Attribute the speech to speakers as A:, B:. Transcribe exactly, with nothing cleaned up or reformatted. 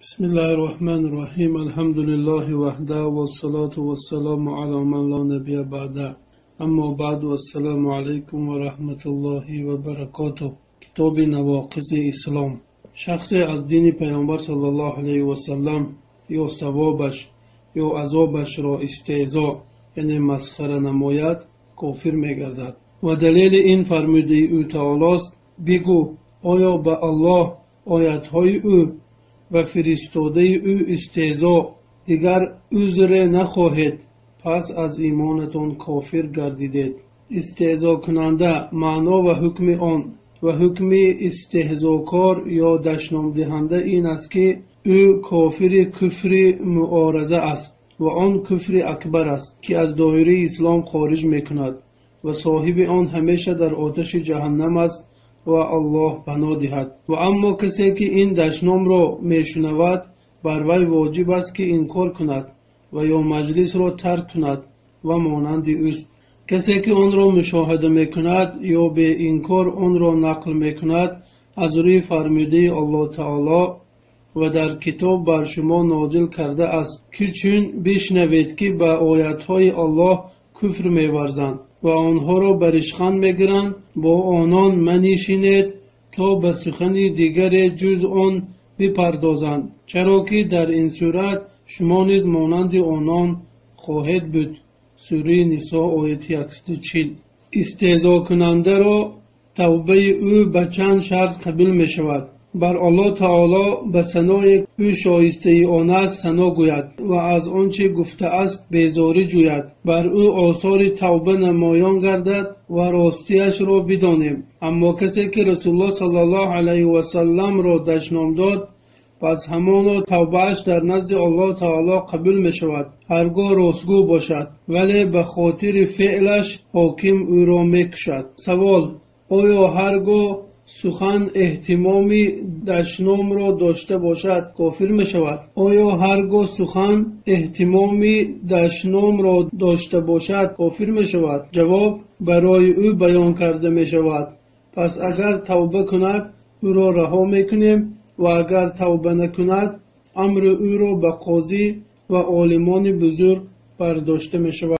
A: بسم الله الرحمن الرحیم. الحمد لله وحده والصلاة والسلام على من لا نبی بعده. اما بعد والسلام علیکم و رحمت الله و برکاته. کتاب نواقض اسلام. شخصی از دین پیامبر صلی الله علیه و سلم یا ثوابش یا عذابش را استهزاء یعنی مسخره نماید کافر میگردد. و دلیل این فرموده او تعالی است: بگو آیا به الله آیاتهای او و فرستاده او استهزاء دیگر عذر نخواهید، پس از ایمانتان کافر گردیدید. استهزاء کننده معنا و حکم آن و حکم استهزاءکار یا دشنام دهنده این است که او کافر کفر معارضه است و آن کفر اکبر است که از دایره اسلام خارج میکند و صاحب آن همیشه در آتش جهنم است و الله پناه دهد. و اما کسی که این دشنام را میشنود بر وی واجب است که انکار کند و یا مجلس را ترک کند و مانند اوست. کسی که آن را مشاهده میکند یا به انکار آن را نقل میکند از روی فرموده الله تعالی و در کتاب بر شما نازل کرده است که چون بشنوید که به آیاتهای الله کفر میورزند و آنها را بر ریشخند میگیرند، با آنان منشینید تا به سخن دیگر جز آن بپردازند، چرا که در این صورت شما نیز مانند آنان خواهید بود. سوره نساء آیه صد و چهل. استهزاء کننده را توبه او به چند شرط قبول می شود. بر الله تعالی به ثنای او شایسته آن است ثنا گوید و از آنچه گفته است بیزاری جوید. بر او آثار توبه نمایان گردد و راستیش را بدانیم. اما کسی که رسول الله صلی الله علیه و سلم را دشنام داد، پس همانا توبهش در نزد الله تعالی قبول می شود، هرگاه راستگو باشد، ولی به خاطر فعلش حاکم او را می کشد. سوال: آیا هرگاه سخن اهتمام دشنام را داشته باشد کافر می شود؟ آیا هرگاه سخن اهتمام دشنام را داشته باشد کافر می شود؟ جواب: برای او بیان کرده می شود. پس اگر توبه کند او را رها می کنیم و اگر توبه نکند امر او را به قاضی و عالمان بزرگ برداشته می شود.